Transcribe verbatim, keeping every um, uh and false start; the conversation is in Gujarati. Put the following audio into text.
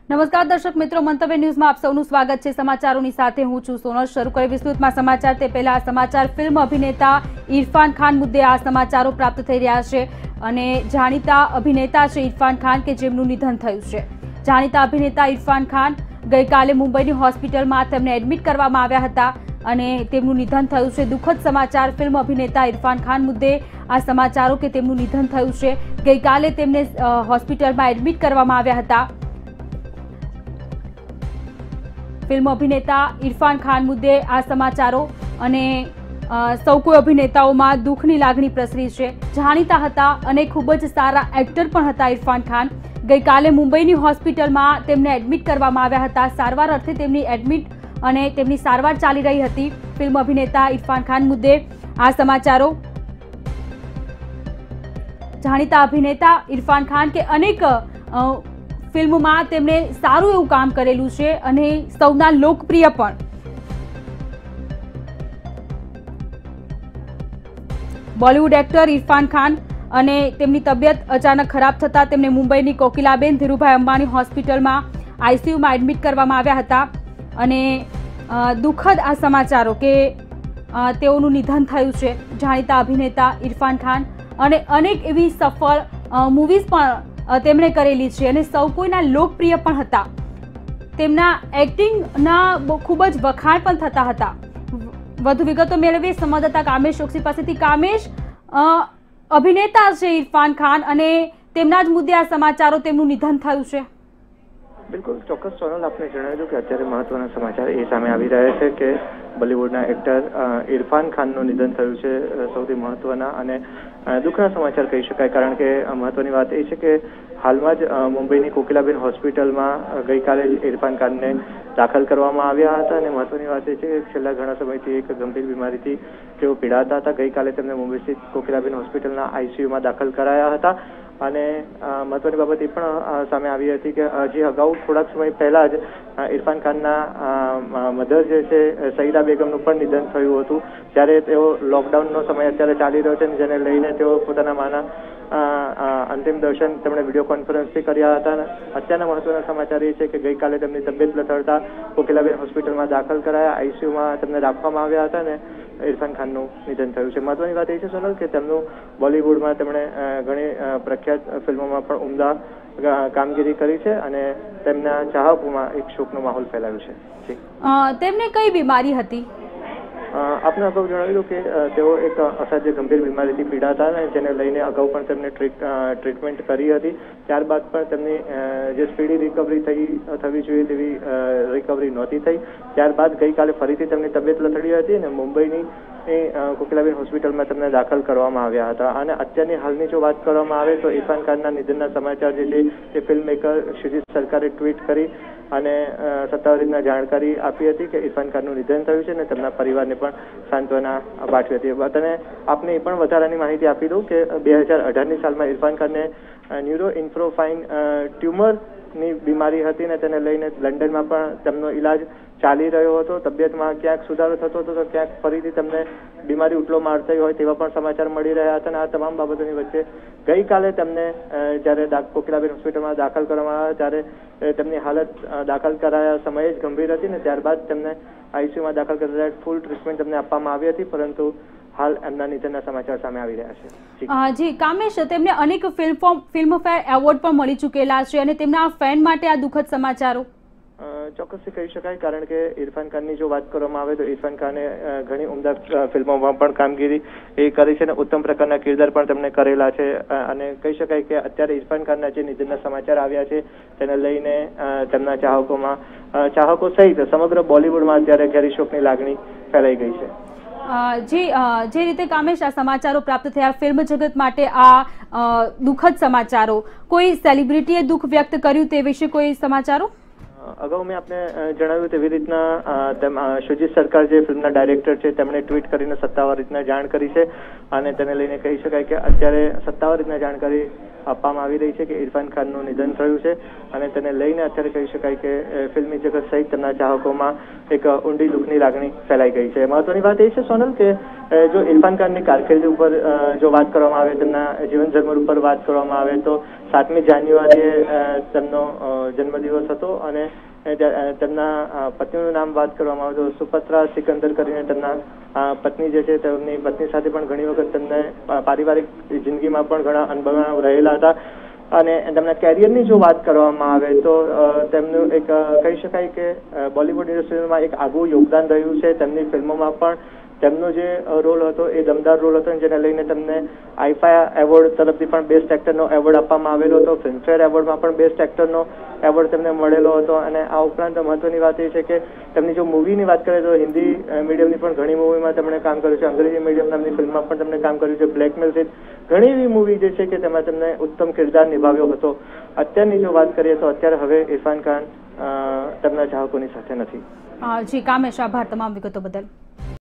નમસ્કાર દર્શક મિત્રો, મંતવ્ય ન્યૂઝમાં આપ સૌનું સ્વાગત છે। સમાચારોની સાથે હું છું સોનલ। શરૂ કરી વિસ્તૃતમાં સમાચાર તે પહેલા સમાચાર ફિલ્મ અભિનેતા ઇરફાન ખાન મુદ્દે આ સમાચારો પ્રાપ્ત થઈ રહ્યા છે અને જાણીતા અભિનેતા છે ઇરફાન ખાન કે જેમનું નિધન થયું છે। જાણીતા અભિનેતા ઇરફાન ખાન ગઈકાલે મુંબઈની હોસ્પિટલમાં તેમને એડમિટ કરવામાં આવ્યા હતા અને તેમનું નિધન થયું છે। દુઃખદ સમાચાર ફિલ્મ અભિનેતા ઇરફાન ખાન મુદ્દે આ સમાચારો કે તેમનું નિધન થયું છે। ગઈકાલે તેમને હોસ્પિટલમાં એડમિટ કરવામાં આવ્યા હતા। फिल्म अभिनेता इरफान खान मुद्दे आ समाचारों अने सौ कोई अभिनेताओं में दुखनी लागणी प्रसरी है। जाणीता हता अने खूब ज सारा एक्टर पण हता इरफान खान। गई काले मुंबईनी होस्पिटल में तेमने एडमिट करवामां आव्या हता। सारवार अर्थे तेमनी एडमिट अने तेमनी सारवार चाली रही हती। फिल्म अभिनेता इरफान खान मुद्दे आ समाचारों। जाणीता अभिनेता इरफान खान के अनेक फिल्म में तेमने सारू एवं काम करेलू छे अने सौना लोकप्रिय पण। बॉलीवुड एक्टर इरफान खान अने तेमनी तबियत अचानक खराब थता तेमने मुंबईनी कोकिलाबेन धीरूभाई अंबाणी होस्पिटल में आईसीयू में एडमिट करवामां आव्या हता अने दुखद आ समाचारों के तेओनुं निधन थयुं छे। जाणीता अभिनेता इरफान खान अने अनेक एवी सफल मूवीज पण તેમણે કરેલી છે અને સૌ કોઈના લોકપ્રિય પણ હતા। તેમના એક્ટિંગના ખૂબ જ વખાણ પણ થતા હતા। વધુ વિગતો મેળવીએ સંવાદદાતા કામેશ ચોકસી પાસેથી। કામેશ, અભિનેતા છે ઇરફાન ખાન અને તેમના જ મુદ્દે આ સમાચારો તેમનું નિધન થયું છે। બિલકુલ ચોક્કસ સોનલ, આપને જણાવ્યું કે અત્યારે મહત્વના સમાચાર એ સામે આવી રહ્યા છે કે બોલિવૂડના એક્ટર ઇરફાન ખાનનું નિધન થયું છે। સૌથી મહત્વના અને દુઃખના સમાચાર કહી શકાય, કારણ કે મહત્વની વાત એ છે કે હાલમાં જ મુંબઈની કોકિલાબેન હોસ્પિટલમાં ગઈકાલે જ ઇરફાન ખાનને દાખલ કરવામાં આવ્યા હતા અને મહત્વની વાત એ છે કે છેલ્લા ઘણા સમયથી એક ગંભીર બીમારીથી તેઓ પીડાતા હતા। ગઈકાલે તેમને મુંબઈ સ્થિત કોકિલાબેન હોસ્પિટલના આઈસીયુમાં દાખલ કરાયા હતા અને મહત્વની બાબત એ પણ સામે આવી હતી કે હજી અગાઉ થોડાક સમય પહેલા જ ઇરફાન ખાનના મધર જે છે સઈદા બેગમનું પણ નિધન થયું હતું। ત્યારે તેઓ લોકડાઉનનો સમય અત્યારે ચાલી રહ્યો છે અને જેને લઈને તેઓ પોતાના માના અંતિમ દર્શન તેમણે વિડીયો કોન્ફરન્સથી કર્યા હતા। અત્યારના મહત્વના સમાચાર એ છે કે ગઈકાલે તેમની તબિયત લથડતા કોકિલાબેન હોસ્પિટલમાં દાખલ કરાયા, આઈસીયુમાં તેમને રાખવામાં આવ્યા હતા અને ઇરફાન ખાનનું નિધન થયું છે। મહત્વની વાત એ છે સોનલ કે તેમનું બોલિવૂડમાં તેમણે ઘણી પ્રખ્યાત ફિલ્મોમાં પણ ઉમદા કામગીરી કરી છે અને તેમના ચાહકોમાં એક શોકનો માહોલ ફેલાયો છે। તેમને કઈ બીમારી હતી? આપને અગાઉ જણાવ્યું કે તેઓ એક અસાધ્ય ગંભીર બીમારીથી પીડાતા અને જેને લઈને અગાઉ પણ તેમને ટ્રીટમેન્ટ કરી હતી। ત્યારબાદ પણ તેમની જે સ્પીડી રિકવરી થઈ થવી જોઈએ તેવી રિકવરી નહોતી થઈ। ત્યારબાદ ગઈકાલે ફરીથી તેમની તબિયત લથડી હતી અને મુંબઈની કોકિલાબેન હોસ્પિટલમાં તેમને દાખલ કરવામાં આવ્યા હતા અને અત્યારની હાલની જો વાત કરવામાં આવે તો ઇરફાન ખાનના નિધનના સમાચાર જે છે તે ફિલ્મ મેકર શુજીત સરકારે ટ્વીટ કરી અને સત્તાવાર રીતના જાણકારી આપી હતી કે ઇરફાન ખાનનું નિધન થયું છે અને તેમના પરિવારને પણ સાંત્વના પાઠવી હતી। અને આપને એ પણ વધારાની માહિતી આપી દઉં કે બે હજાર અઢારની સાલમાં ઇરફાન ખાનને ન્યુરો ઇન્ફ્રોફાઇન ટ્યુમરની બીમારી હતી ને તેને લઈને લંડનમાં પણ તેમનો ઇલાજ ચાલી રહ્યો હતો। તબિયતમાં ક્યાંક સુધારો થતો હતો તો ક્યાંક ફરીથી તેમને બીમારી ઉટલો મારતી હોય તેવા પણ સમાચાર મળી રહ્યા હતા અને આ તમામ બાબતોની વચ્ચે ગઈકાલે તેમને જ્યારે કોકિલાબેન હોસ્પિટલમાં દાખલ કરવામાં આવ્યા ત્યારે તેમની હાલત દાખલ કરાયા સમયે જ ગંભીર હતી ને ત્યારબાદ તેમને આઈસીયુમાં દાખલ કરતા ફૂલ ટ્રીટમેન્ટ તેમને આપવામાં આવી હતી, પરંતુ હાલ એમના નિધનના સમાચાર સામે આવી રહ્યા છે। જી કામેશ, તેમને અનેક ફિલ્મ ફિલ્મફેર એવોર્ડ પણ મળી ચૂકેલા છે અને તેમના ફેન માટે આ દુઃખદ સમાચારો? ચોક્કસથી કહી શકાય, કારણ કે ઇરફાન ખાનની જો વાત કરવામાં આવે તો ઇરફાન ખાને ઘણી ઉમદા ફિલ્મોમાં પણ કામગીરી એ કરી છે અને ઉત્તમ પ્રકારના કિરદાર પણ તેમણે કરેલા છે અને કહી શકાય કે અત્યારે ઇરફાન ખાનના જે નિધનના સમાચાર આવ્યા છે તેને લઈને તેમના ચાહકોમાં ચાહકો સહિત સમગ્ર બોલિવૂડમાં અત્યારે ઘેરી શોકની લાગણી ફેલાઈ ગઈ છે। જી, જે રીતે કામેશ આ સમાચારો પ્રાપ્ત થયા ફિલ્મ જગત માટે આ દુઃખદ સમાચારો, કોઈ સેલિબ્રિટીએ દુઃખ વ્યક્ત કર્યું તે વિશે કોઈ સમાચારો? અગાઉ મેં આપને જણાવ્યું તેવી રીતના શુજીત સરકાર જે ફિલ્મના ડાયરેક્ટર છે તેમણે ટ્વીટ કરીને સત્તાવાર રીતના જાણ કરી છે અને તેને લઈને કહી શકાય કે અત્યારે સત્તાવાર રીતના જાણકારી આપવામાં આવી રહી છે કે ઇરફાન ખાનનું નિધન થયું છે અને તેને લઈને અત્યારે કહી શકાય કે ફિલ્મી જગત સહિત તેમના ચાહકોમાં એક ઊંડી દુઃખની લાગણી ફેલાઈ ગઈ છે। મહત્વની વાત એ છે સોનલ કે જો ઇરફાન ખાનની કારકિર્દી ઉપર જો વાત કરવામાં આવે, તેમના જીવન જર્મર ઉપર વાત કરવામાં આવે તો સાતમી જાન્યુઆરીએ તેમનો જન્મદિવસ હતો અને તેમના પત્નીનું નામ વાત કરવામાં આવે તો સુપત્રા સિકંદર કરીને તેમના પત્ની જે છે તેમની પત્ની સાથે પણ ઘણી વખત તેમને પારિવારિક જિંદગીમાં પણ ઘણા અનુભવ રહેલા હતા. અને તેમના કેરિયરની જો વાત કરવામાં આવે તો તેમનું એક કહી શકાય કે બોલિવૂડ ઇન્ડસ્ટ્રીમાં એક આગવું યોગદાન રહ્યું છે. તેમની ફિલ્મોમાં પણ તેમનો જે રોલ હતો એ દમદાર રોલ હતો, જેને લઈને તેમને આઈફા એવોર્ડ તરફથી પણ બેસ્ટ એક્ટરનો એવોર્ડ આપવામાં આવેલો હતો. ફિલ્મફેર એવોર્ડમાં પણ બેસ્ટ એક્ટરનો એવોર્ડ તેમને મળેલો હતો. અને આ ઉપરાંત મહત્વની વાત એ છે કે તેમની જો મૂવીની વાત કરીએ તો હિન્દી મીડિયમની પણ ઘણી મૂવીમાં તેમણે કામ કર્યું છે. અંગ્રેજી મીડિયમ નામની ફિલ્મમાં પણ તેમણે કામ કર્યું છે. બ્લેકમેલ સહિત ઘણી એવી મૂવી જે છે કે તેમાં તેમને ઉત્તમ કિરદાર નિભાવ્યો હતો. અત્યારની જો વાત કરીએ તો અત્યારે હવે ઇરફાન ખાન તેમના ચાહકોની સાથે નથી. જી કામેશ, આભાર તમામ વિગતો બદલ.